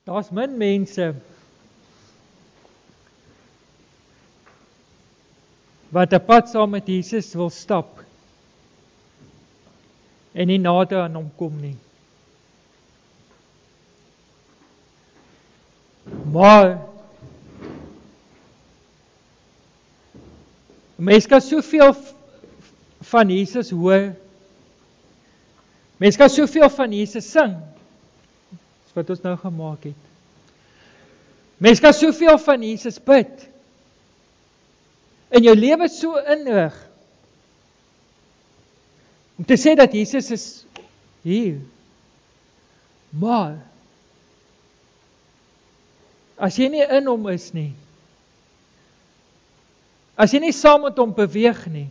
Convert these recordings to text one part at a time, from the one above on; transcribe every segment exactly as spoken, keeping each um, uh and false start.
Daar's min mense wat 'n pad saam met Jesus wil stap en nie nader aan hom kom nie. Maar mens kan soveel van Jesus hoor. Mens kan soveel van Jesus sing. Dis wat ons nou gemaak het. Mens kan soveel van Jesus bid. En jou lewe so inrig. Om te sê dat Jesus is hier. Maar as jy nie in hom is nie, as jy nie saam met hom beweeg nie,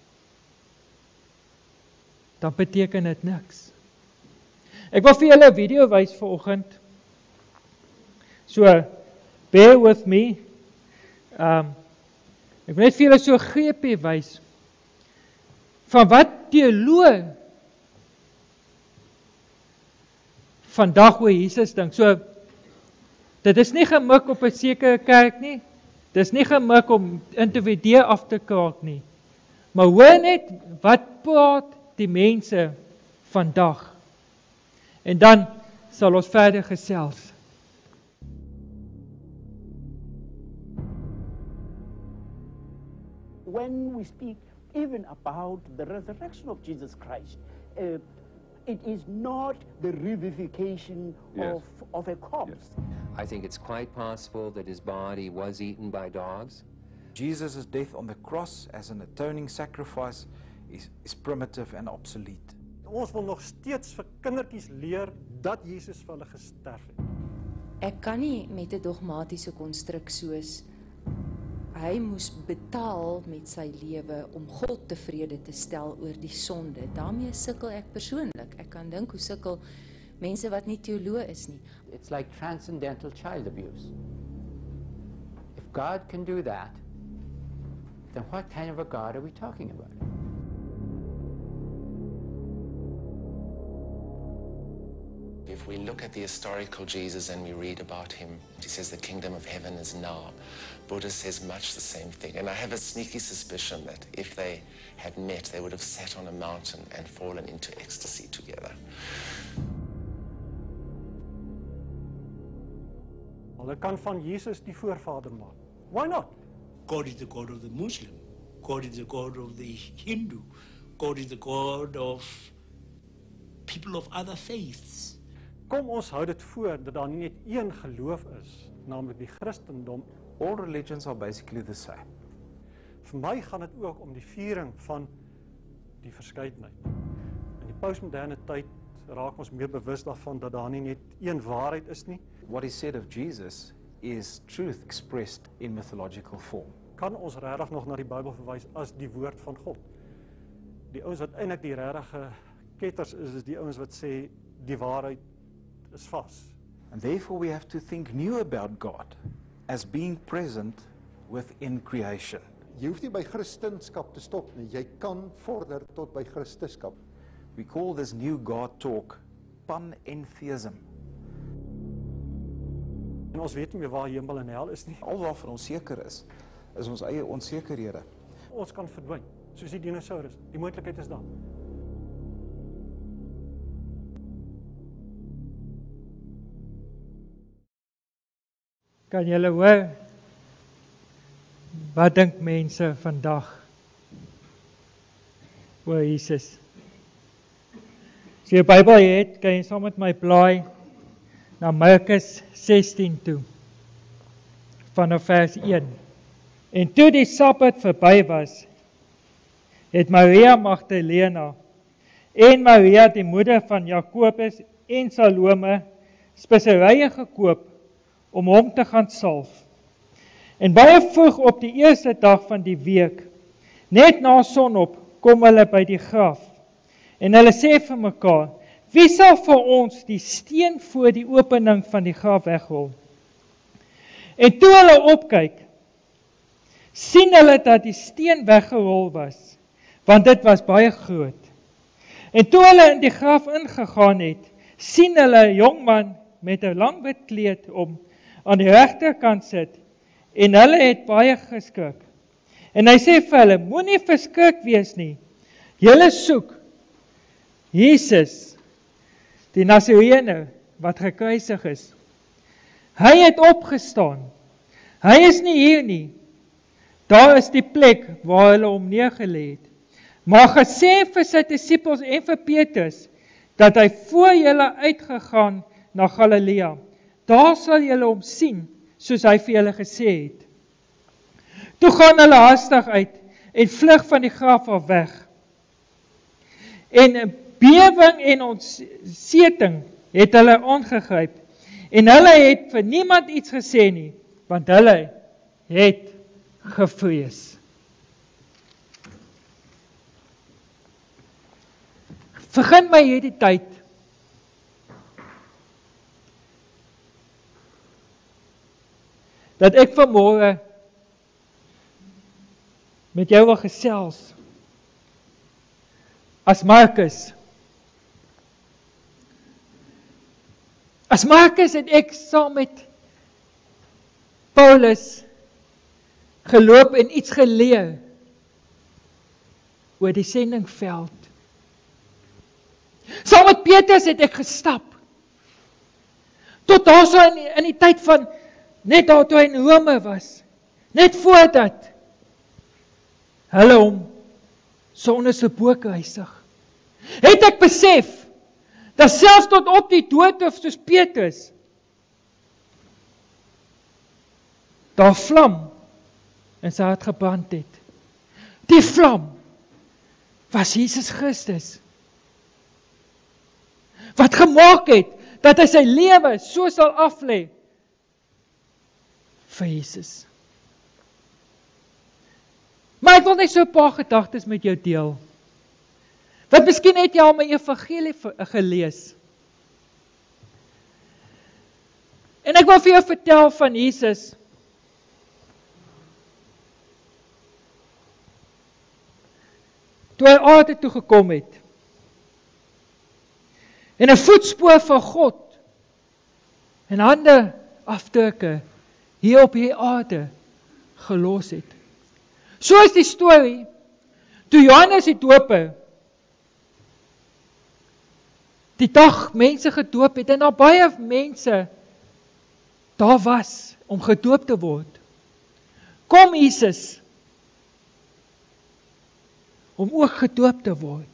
dan beteken dit niks. Ek wil vir julle 'n video wys vanoggend. So, bear with me. Um, ek wil net vir julle so 'n greepie wys van wat teoloë vandag oor Jesus dink. So, dit is nie gemik op 'n sekere kerk nie. Dit is nie gemik om individue af te kraak nie. Maar hoor net wat praat die mense vandag. En dan sal ons verder gesels. When we speak even about the resurrection of Jesus Christ, uh, it is not the revivification Yes. of, of a corpse. I think it's quite possible that his body was eaten by dogs. Jesus' death on the cross as an atoning sacrifice is, is primitive and obsolete. Ons wil nog steeds vir kindertjies leer dat Jesus vir hulle gesterf het. Ek kan nie met 'n dogmatiese konstruk soos hy moes betaal met sy lewe om God tevrede te stel oor die sonde. Daarmee sukkel ek persoonlik. Ek kan dink hoe sukkel mense wat nie teoloë is nie. It's like transcendental child abuse. If God can do that, then what kind of a God are we talking about? If we look at the historical Jesus and we read about him, he says the kingdom of heaven is now. Buddha says much the same thing. And I have a sneaky suspicion that if they had met, they would have sat on a mountain and fallen into ecstasy together. Hulle kan van Jesus die voorvader maak. Why not? God is the God of the Muslim. God is the God of the Hindu. God is the God of people of other faiths. Kom ons hou dit voor dat daar nie net een geloof is, naamlik die Christendom. All religions are basically the same. Vir my gaan dit ook om die viering van die verskeidenheid. In die postmoderne tyd raak ons meer bewus daarvan dat daar nie net een waarheid is nie. What is said of Jesus is truth expressed in mythological form. Kan ons regtig nog na die Bybel verwys as die woord van God? Die ouens wat eintlik die regte ketters is, is die ouens wat sê die waarheid is vas. And therefore we have to think new about God as being present within creation. Jy hoef nie by Christendom te stop nie. Jy kan vorder tot by Christendom. We call this new God talk panentheism. En ons weet nie meer waar hemel en hel is nie. Alwaarvan ons seker is, is ons eie onsekerhede. Ons kan verdwyn, soos die dinosaurus. Die moontlikheid is daar. Kan julle hoor? Wat dink mense vandag oor Jesus? As jy 'n Bybel het, kan jy saam met my blaai na Markus sestien toe, vanaf vers een. En toe die Sabbat verby was, het Maria Magdalena en Maria die moeder van Jakobus en Salome speserye gekoop om hom te gaan salf. En baie vroeg op die eerste dag van die week, net na sonop, kom hulle by die graf. En hulle sê vir mekaar, wie sal vir ons die steen voor die opening van die graf wegrol? En toe hulle opkyk, sien hulle dat die steen weggerol was, want dit was baie groot. En toe hulle in die graf ingegaan het, sien hulle 'n jong man met 'n lang wit kleed om aan die regterkant sit, en hulle het baie geskrik. En hy sê vir hulle, moenie verskrik wees nie. Julle soek Jesus, die Nasareëner wat gekruisig is. Hy het opgestaan. Hy is nie hier nie. Daar is die plek waar hulle hom neergelê het. Maar gesê vir sy disippels en vir Petrus, dat hy voor julle uitgegaan na Galilea. Daar sal julle hom sien, soos hy vir julle gesê het. Toe gaan hulle haastig uit en vlug van die graf af weg. En bewing en ontseting het hulle aangegryp. En hulle het vir niemand iets gesê nie, want hulle het gevrees. Begin my hierdie tyd dat ek vanmôre met jou wil gesels as Markus. As Markus het ek saam met Paulus geloop en iets geleer oor die sendingveld. Saam met Petrus het ek gestap. Tot daar so in, in die tyd van, net daar toe hy in Rome was, net voordat hulle hom sonder sy boek huisig, het ek besef, dat selfs tot op die doodhof soos Petrus, daar vlam in sy hart gebrand het. Die vlam was Jesus Christus, wat gemaak het, dat hy sy lewe so sal aflê vir Jesus. Maar ek wil net so 'n paar gedagtes met jou deel. Wat miskien het jy al my evangelie gelees. En ek wil vir jou vertel van Jesus. Toe hy aarde toe gekom het. En 'n voetspoor van God en hande afdrukke hier op hierdie aarde gelos het. So is die storie, toe Johannes die Doper die dag mense gedoop het, en daar baie mense daar was om gedoop te word, kom Jesus om ook gedoop te word.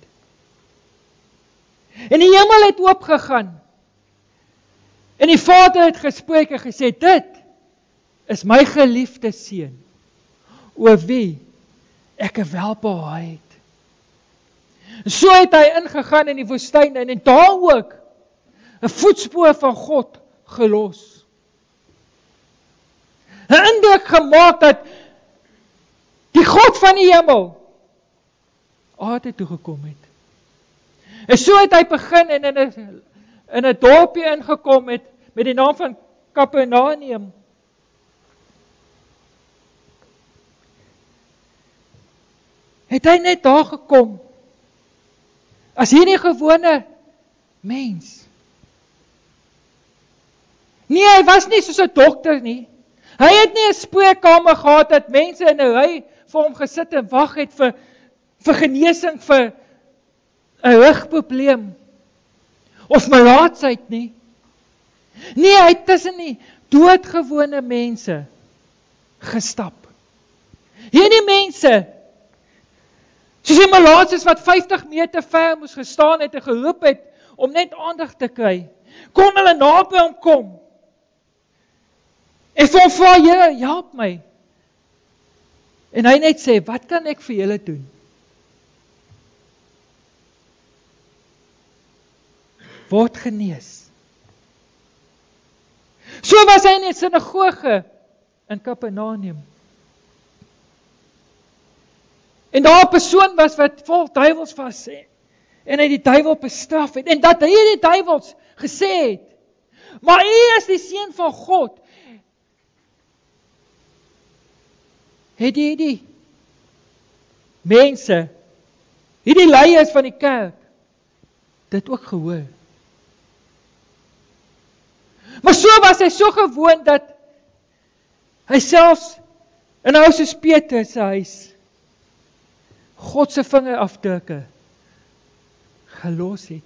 En die hemel het oopgegaan, en die Vader het gespreek en gesê, dit is my geliefde seun, oor wie ek 'n welbehae het. So het hy ingegaan in die woestyn en daar ook 'n voetspoor van God gelos. 'n Indruk gemaak dat die God van die hemel aarde toe gekom het. En so het hy begin en in 'n in 'n dorpie ingekom het met die naam van Kapernaum. Het hy net daar gekom as hierdie gewone mens. Nee, hy was nie soos 'n dokter nie. Hy het nie 'n spreekkamer gehad dat mense in 'n ry vir hom gesit en wag het vir vir genesing vir 'n rugprobleem of melaatsheid nie. Nee, hy het tussen die doodgewone mense gestap. Hierdie mense, soos die malaatses wat vyftig meter ver moes gestaan het en geroep het om net aandag te kry, kon hulle naby hom kom en vir hom vra, Here, help my. En hy net sê, wat kan ek vir julle doen? Word genees. So was hy in die sinagoge in Kapernaum. En daar 'n persoon was wat vol duiwels was en hy die duiwel bestraf het en dat hy die duiwels gesê het, maar U is die seun van God. Het jy die mense, hierdie leiers van die kerk, dit ook gehoor? Maar so was hy so gewoon dat hy selfs in 'n ou soos Petrus se huis God se vingerafdrukke gelos het.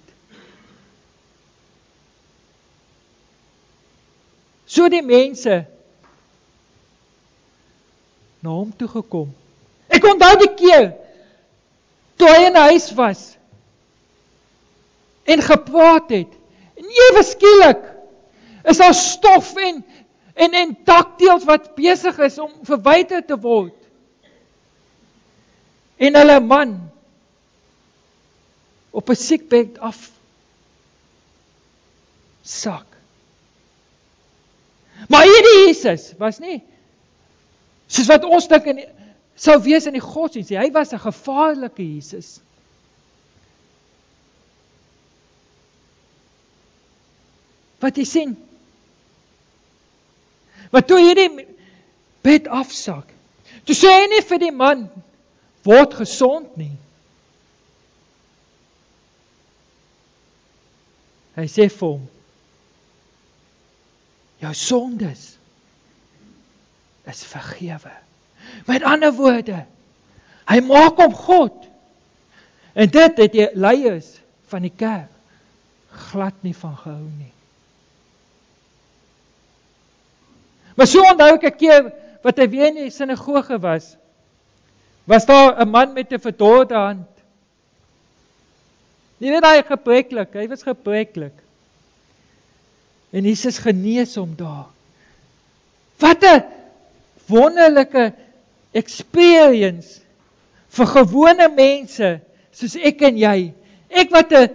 So die mense na hom toe gekom. Ek onthou die keer toe hy in die huis was en gepraat het. En ewe skielik is daar stof en en en dakdeels wat besig is om verwyder te word. En hulle man op 'n siekbed af sak. Maar hierdie Jesus was nie soos wat ons dink en sou wees in die godsdienst. Hy was 'n gevaarlike Jesus. Wat jy sien? Maar toe hierdie bed afsak, toe sê hy nie vir die man, word gesond nie. Hy sê vir hom, jou sondes is vergewe. Met ander woorde, hy maak hom God. En dit het die leiers van die kerk glad nie van gehou nie. Maar so onthou ek 'n keer wat hy weer in die sinagoge was, was daar 'n man met 'n verdorde hand. Nie weet hy gebreeklik, hy was gebreeklik. En Jesus genees hom daar. Wat 'n wonderlike experience vir gewone mense soos ek en jy. Ek wat 'n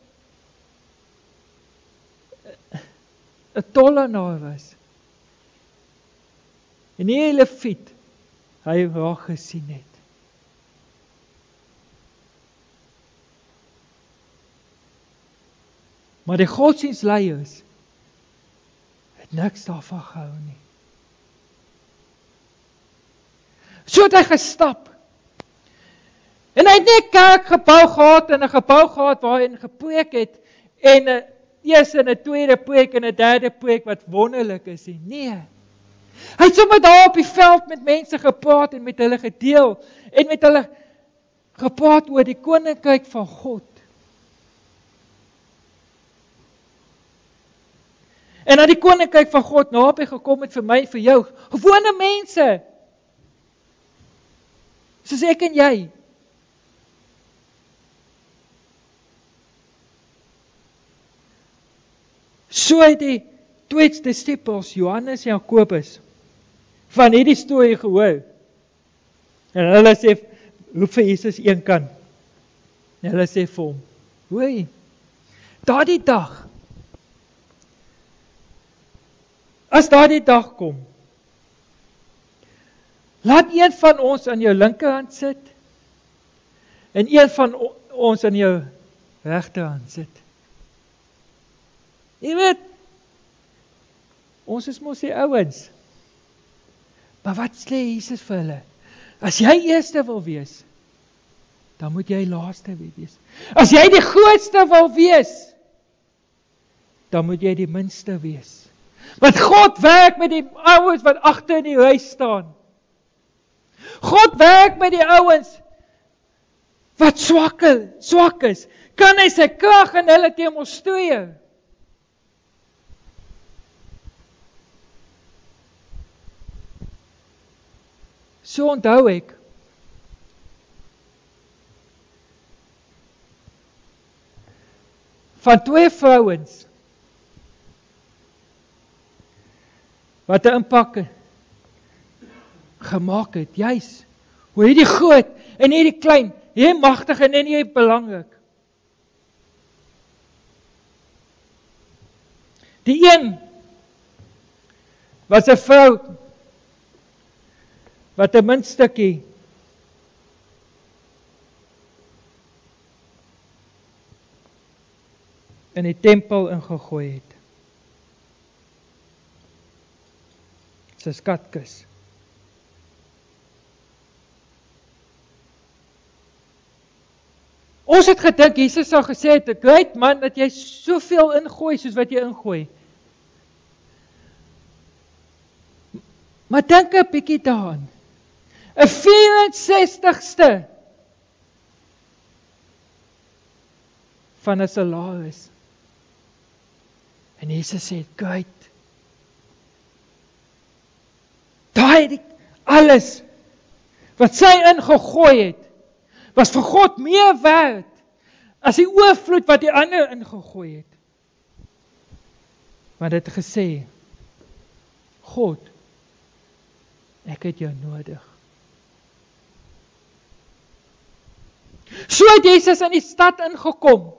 'n tollenaar was. En die hele fiet hy raak gesien het. Maar die godsdienstleiers het niks daarvan gehou nie. So het hy gestap. En hy het nie 'n kerkgebou gehad en 'n gebou gehad waar hy gepreek het en 'n eerste en 'n tweede preek en 'n derde preek wat wonderlik is nie. Nee. Hy het sommer daar op die veld met mense gepraat en met hulle gedeel en met hulle gepraat oor die koninkryk van God. En dat die koninkryk van God naby gekom het vir my, vir jou, gewone mense, soos ek en jy. So het die twee disciples, Johannes en Jakobus, van hierdie storie gehoor. En hulle sê, roep vir Jesus een kant. En hulle sê vir hom, hoor, daardie dag, as daardie dag kom, laat een van ons aan jou linkerhand sit, en een van ons aan jou regterhand sit. Jy weet, ons is mos die ouens. Maar wat sê Jesus vir hulle? As jy eerste wil wees, dan moet jy laaste wees. As jy die grootste wil wees, dan moet jy die minste wees. Want God werk met die ouens wat agter in die huis staan. God werk met die ouens wat swak, swak is. Kan hy sy krag in hulle demonstreer? So onthou ek, van twee vrouens, wat 'n impak gemaak het, juis, hoe hierdie groot en hierdie klein, hierdie magtig en hierdie belangrik. Die een was 'n vrou wat 'n muntstukkie in die tempel ingegooi het. Sy skatkis. Ons het gedink, Jesus sou gesê het, "Great man, dat jy soveel ingooi soos wat jy ingooi." Maar dink 'n bietjie daaraan. 'n vyf-en-sestigste van 'n salaris. En Jesus sê, "Kyk. Daai alles wat sy ingegooi het, was vir God meer werd as die oorvloed wat die ander ingegooi het." Maar dit het gesê, "God, ek het jou nodig." So het Jesus in die stad ingekom.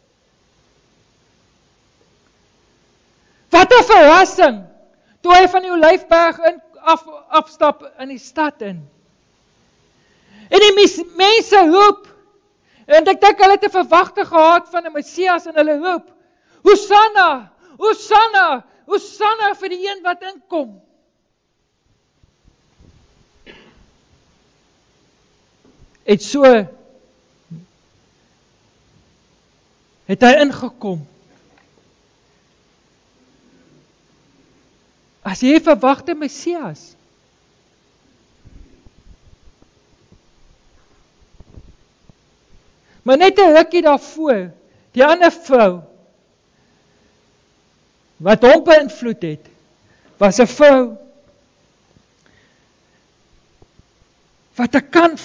Wat 'n verrassing, toe hy van die Olyfberg in, af, afstap in die stad in. En die mes, mense roep, en ek dink hulle het 'n verwagting gehad van 'n Messias, en hulle roep, "Hosanna, Hosanna, Hosanna vir die een wat inkom." En so het hy ingekom. As jy verwagte Messias. Maar net 'n rukkie daarvoor, die ander vrou, wat hom beïnvloed het, was 'n vrou, wat 'n kan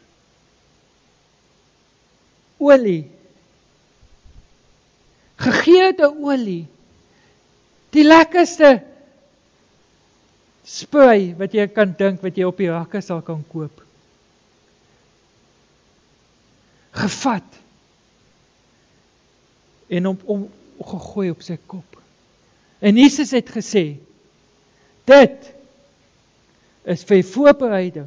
olie, gegeurde olie, die lekkerste spray wat jy kan dink, wat jy op die rakke sal kan koop, gevat, en om, om gegooi op sy kop. En Jesus het gesê, dit is vir voorbereiding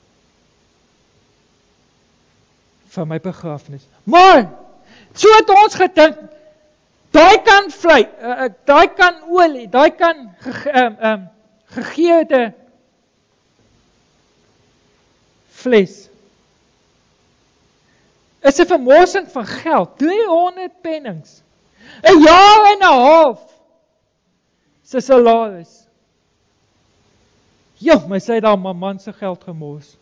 van my begrafnis. Maar, so het ons gedink, daai kan vlei, uh, daai kan olie, daai kan ge, um, um, gegeurde vlees, is 'n vermorsing van geld, driehonderd pennings, 'n jaar en 'n half, sy salaris. Ja, my sy daar, my man se geld gemors.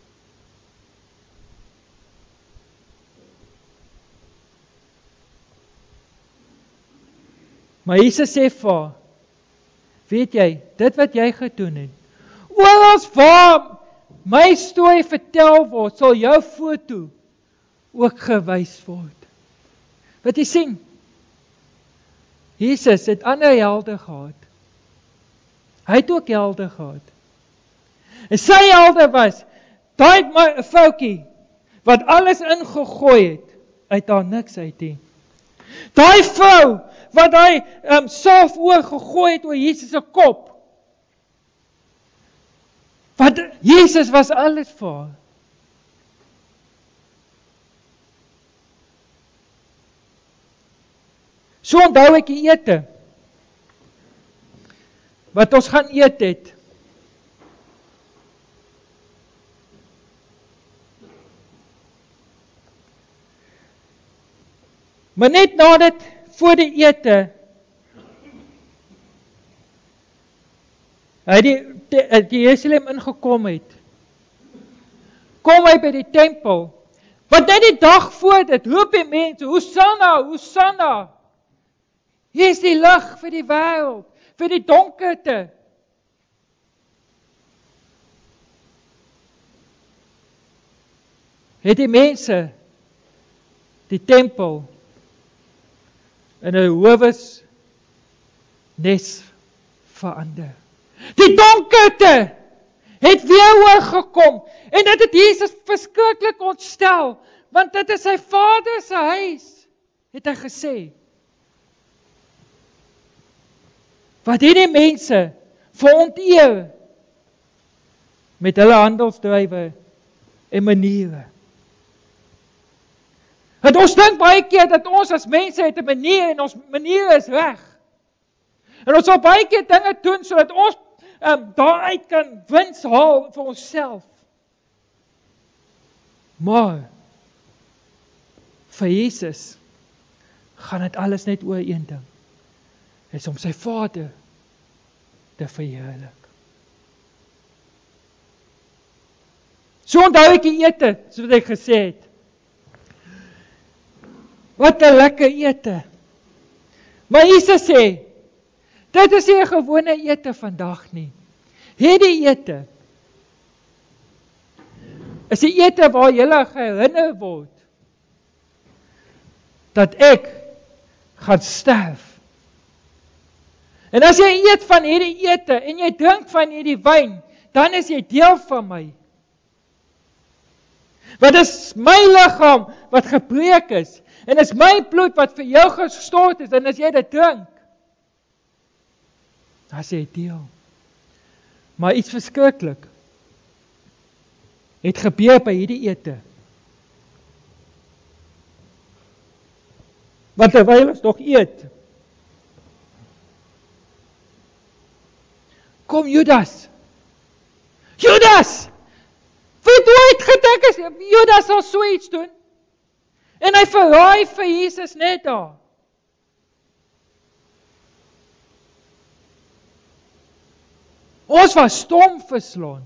Maar Jesus sê vir haar, weet jy, dit wat jy gedoen het, oral waar my storie vertel word, sal jou foto ook gewys word. Wat jy sien, Jesus het ander helde gehad. Hy het ook helde gehad. En sy helde was, daai vroutjie, wat alles ingegooi het, uit haar niks uit nie. Daai vrou, wat hy um, salf oor gegooi het oor Jesus se kop. Want Jesus was alles vir haar. So onthou ek die ete, wat ons gaan eet het. Maar net nadat voor die ete, hy die, die, die Jerusalem ingekom het, kom hy by die tempel, want net die dag voor dit, roep die mense, Hosanna, Hosanna, hier is die lig vir die wêreld, vir die donkerte. Het die mense, die tempel, in 'n howes nes verander. Die donkerte het weer oorgekom, en dit het Jesus verskriklik ontstel, want dit is sy Vader se huis, het hy gesê. Wat hierdie mense veronteer met hulle handelsdrywe en maniere. En ons dink baie keer dat ons as mense het 'n manier en ons maniere is reg. En ons sal baie keer dinge doen sodat ons um, daaruit kan wins haal vir onsself. Maar vir Jesus gaan dit alles net oor een ding. Is om sy Vader te verheerlik. So onthou ek die ete, soos wat ek gesê het. Wat 'n lekker ete. Maar Jesus sê, dit is nie 'n gewone ete vandag nie. Hierdie ete is die ete waar jy herinner word dat ek gaan sterf. En as jy eet van hierdie ete en jy drink van hierdie wyn, dan is jy deel van my. Want dit is my liggaam wat gebreek is, en is my bloed wat vir jou gestort is, en as jy dit drink, dan is jy deel. Maar iets verskriklik het gebeur by hierdie ete. Want terwyl ons nog eet, kom Judas. Judas! Wie ooit gedink is, Judas sal so iets doen? En hy verraai vir Jesus net daar. Ons was stom verslaan.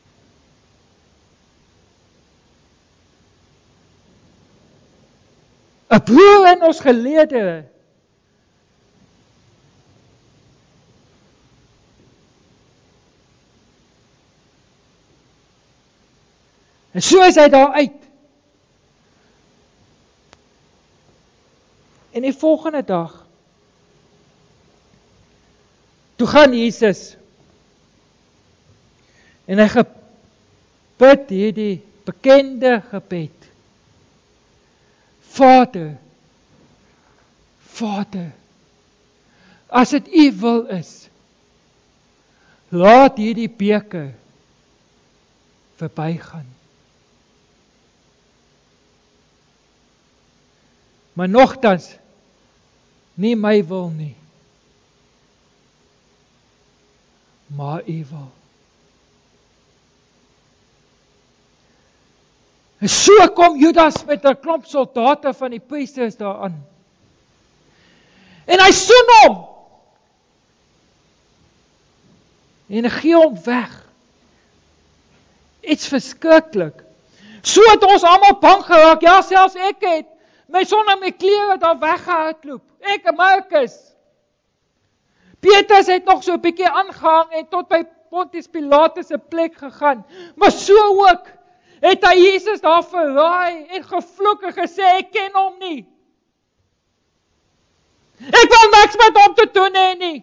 Een broer in ons geleedere. En so is hy daar uit. En die volgende dag, toe gaan Jesus, en hy gebid hierdie bekende gebed. Vader, Vader, as dit U wil is, laat hierdie beker verbygaan. Maar nogtans, nie my wil nie, maar U wil. En so kom Judas met 'n klomp soldate van die priesters daaraan. En hy soen hom. En hy gee hom weg. Iets verskriklik. So het ons almal bang geraak. Ja, selfs ek het my sonder my klere daar weggehardloop. Ek en Markus. Petrus het nog so 'n bietjie aangehang en tot by Pontius Pilatus se plek gegaan. Maar so ook het hy Jesus daar verraai en gevloek en gesê, ek ken hom nie. Ek wil niks met hom te doen hê nie.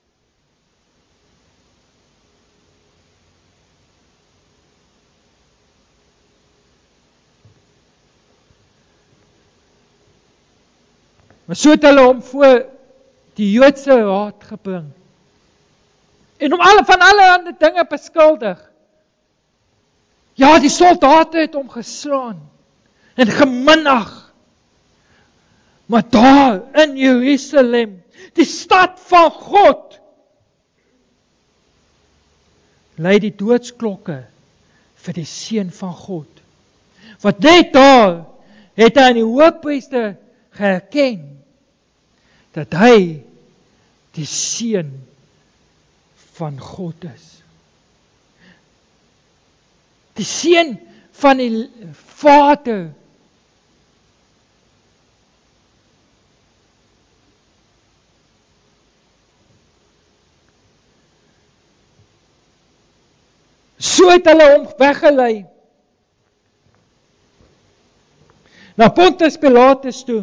Maar so het hulle hom voor die Joodse raad gebring. En om alle van alle ander dinge beskuldig. Ja, die soldate het hom geslaan en geminnig. Maar daar in Jerusalem, die stad van God, lui die doodsklokke vir die seun van God. Want net daar het hy aan die hoofpriester geherken dat hy die seun van God is. Die seun van die Vader. So het hulle hom weggelei na Pontius Pilatus toe.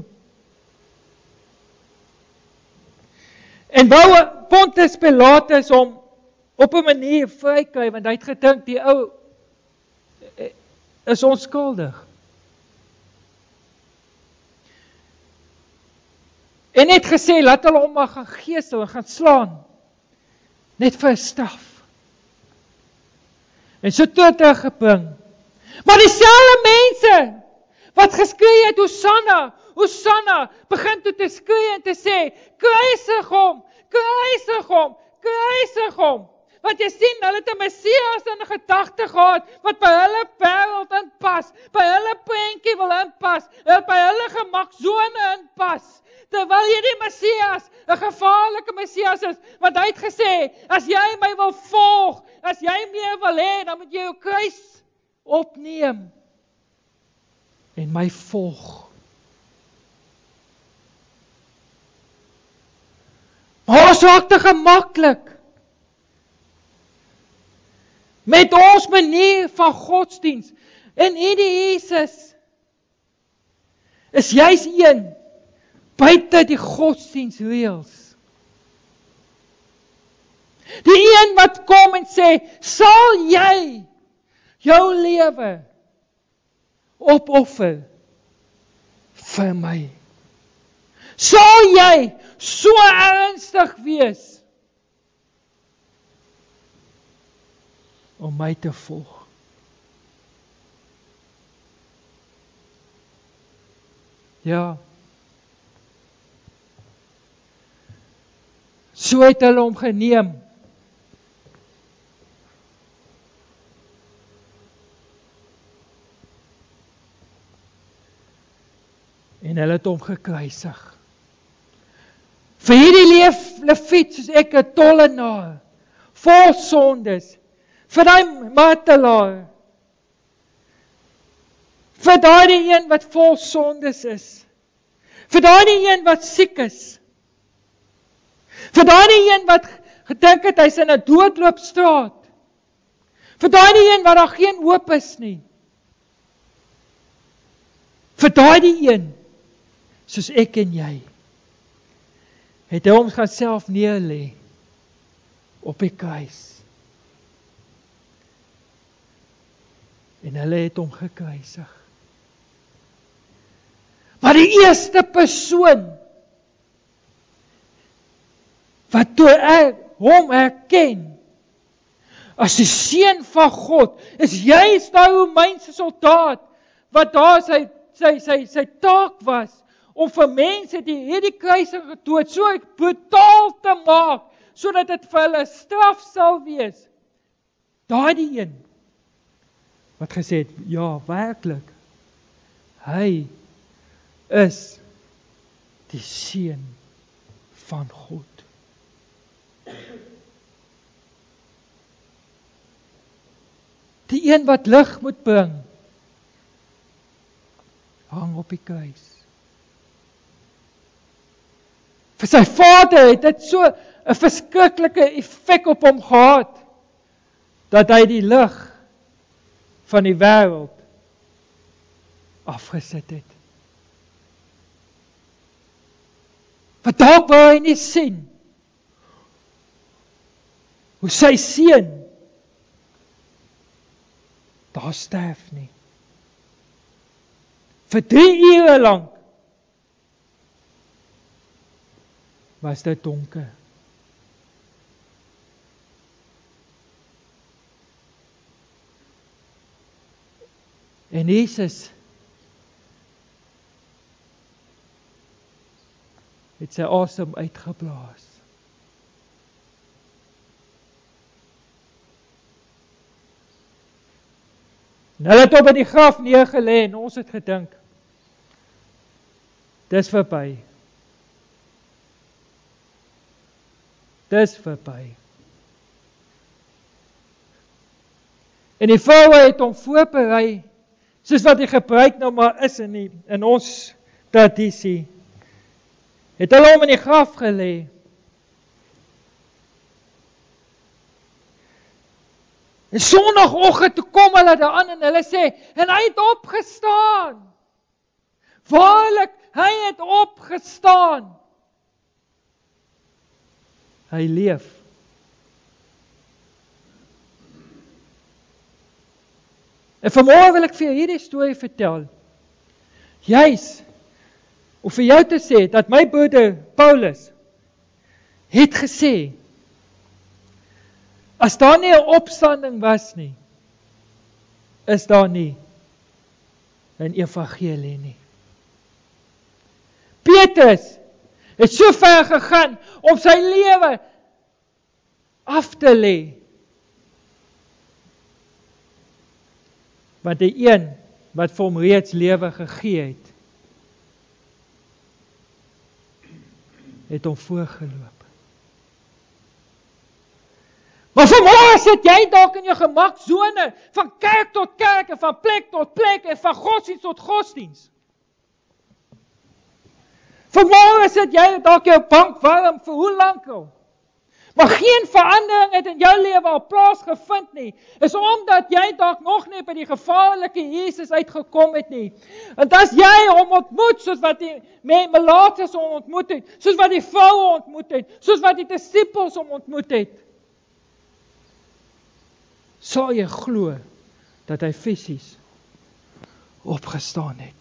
En wou Pontius Pilatus hom op 'n manier vrykry, want hy het gedink die ou is onskuldig. En het gesê, laat hulle hom maar gaan geesel en gaan slaan. Net vir 'n straf. En so toe het gebring. Maar dieselfde mense, wat geskree het, Hosanna, Hosanna, begin toe te skree en te sê, kruisig hom, kruisig hom, kruisig hom. Want jy sien, hulle het 'n Messias in 'n gedagte gehad, wat by hulle wêreld inpas, by hulle prentjie wil inpas, by hulle gemaksone inpas. Terwyl jy die Messias, 'n gevaarlike Messias is, want hy het gesê, as jy my wil volg, as jy meer wil hê, dan moet jy jou kruis opneem en my volg. Maar ons raak te gemaklik met ons manier van godsdiens. En hierdie Jesus is juis een buite die godsdiensreëls. Die een wat kom en sê, sal jy jou lewe opoffer vir my? Sal jy so ernstig wees om my te volg? Ja. So het hulle hom geneem. En hulle het hom gekruisig. Vir hierdie leef leviet soos ek 'n tollenaar, vol sondes, vir die martelaar, vir daardie een wat vol sondes is, vir daardie een wat siek is, vir daardie een wat gedink het hy's in 'n doodloopstraat, vir daardie een wat daar geen hoop is nie, vir daardie een soos ek en jy, het hy hom gaan self neerlê op die kruis. En hulle het hom gekruisig. Maar die eerste persoon wat toe er, hom herken as die seun van God, is juist daai Romeinse soldaat wat daar sy sy sy sy taak was om vir mense die hierdie kruising gedood so brutaal te maak sodat dit vir hulle straf sal wees. Daardie een wat gesê het, ja, werklik, hy is die seun van God. Die een wat lig moet bring, hang op die kruis. Vir sy vader het dit so 'n verskriklike effek op hom gehad, dat hy die lig van die wêreld afgesit het. Wat dalk wou hy nie sien hoe sy seun daar sterf nie. Vir drie ure lank was dit donker. En Jesus het sy asem uitgeblaas. En hulle het op in die graf neergelê en ons het gedink, dis verby. Dis verby. En die vroue het hom voorberei, soos wat die gebruik nou maar is in, die, in ons tradisie. Het hulle hom in die graf gelê. En sondagoggend toe kom hulle daaraan en hulle sê, en hy het opgestaan. Waarlik, hy het opgestaan. Hy leef. En vanmôre wil ek vir hierdie storie vertel. Juis, om vir jou te sê, dat my broeder Paulus het gesê, as daar nie 'n opstanding was nie, is daar nie 'n evangelie nie. Petrus het so ver gegaan om sy lewe af te lê. Want die een wat vir hom reeds lewe gegee het, het hom voorgeloop. Maar vanmôre sit jy dalk in jou gemaksone, van kerk tot kerk, en van plek tot plek, en van godsdienst tot godsdienst. Vanmôre sit jy dalk jou bank warm, vir hoe lank al? Maar geen verandering het in jou lewe al plaasgevind nie, is omdat jy dalk nog nie by die gevaarlike Jesus uitgekom het nie. En as jy hom ontmoet, soos wat die melaatses hom ontmoet het, soos wat die vroue ontmoet het, soos wat die disippels hom ontmoet het, sal jy glo dat hy fisies opgestaan het.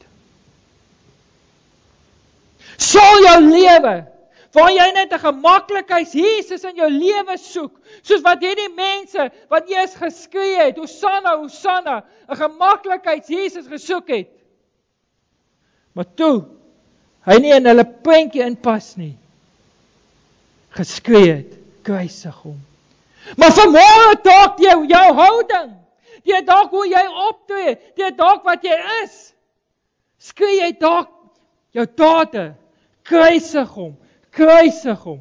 Sal jou lewe, waar jy net 'n gemaklikheids Jesus in jou lewe soek, soos wat hierdie mense wat eers geskree het, Hosanna, Hosanna, 'n gemaklikheids Jesus gesoek het. Maar toe, hy nie in hulle prentjie inpas nie, geskree het, kruisig hom. Maar vanmôre dalk jou, jou houding, die dalk hoe jy optree, die dalk wat jy is, skree jy dalk jou dade, kruisig hom, kruisig hom.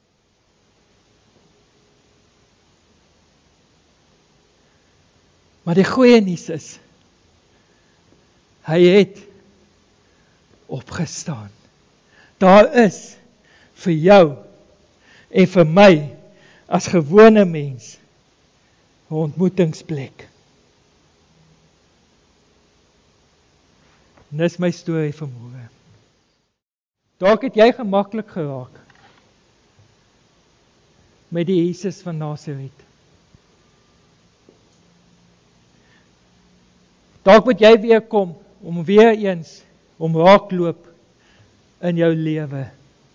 Maar die goeie nuus is, hy het opgestaan. Daar is vir jou en vir my as gewone mens 'n ontmoetingsplek. En dis my storie vanmôre. Dalk het jy gemaklik geraak met die Jesus van Nasaret. Dalk moet jy weer kom om weer eens om raakloop in jou lewe.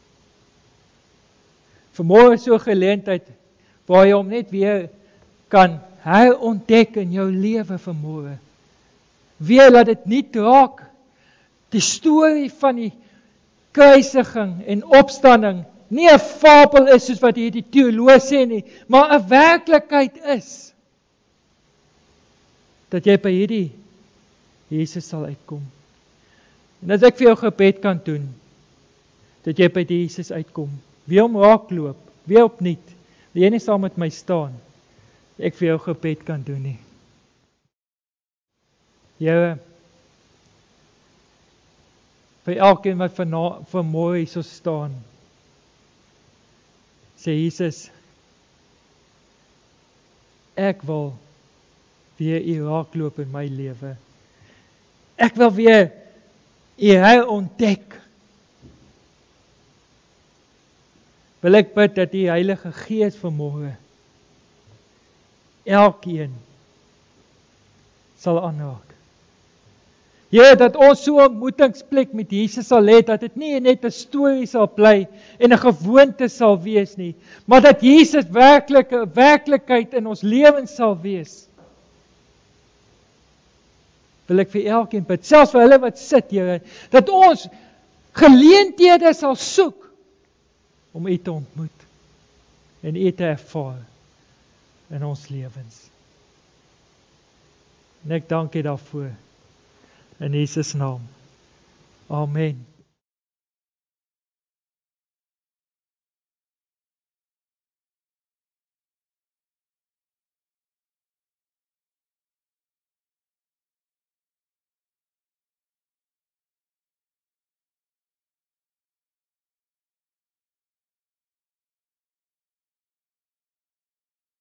Vanmôre is so 'n geleentheid waar jy hom net weer kan herontdek in jou lewe vanmôre. Weer laat dit nie raak die storie van die kruisiging en opstanding nie 'n fabel is soos wat hierdie teoloog sê nie, maar 'n werklikheid is. Dat jy by hierdie Jesus sal uitkom. En as ek vir jou gebed kan doen, dat jy by die Jesus uitkom, weer om raakloop, weer opnuut, wil jy nie saam met my staan, ek vir jou gebed kan doen nie. Here, vir elkeen wat vanmôre hier so staan, sê Jesus, ek wil weer U raakloop in my lewe. Ek wil weer U herontdek. Wil ek bid dat die Heilige Gees vanmôre elkeen sal aanraak. Here, dat ons so 'n ontmoetingsplek met Jesus sal hê, dat dit nie net 'n storie sal bly en 'n gewoonte sal wees nie, maar dat Jesus werklik 'n werklikheid in ons lewens sal wees. Wil ek vir elkeen bid, selfs vir hulle wat sit, Here, dat ons geleenthede sal soek om U te ontmoet en U te ervaar in ons lewens. En ek dank U daarvoor. In Jesus naam. Amen.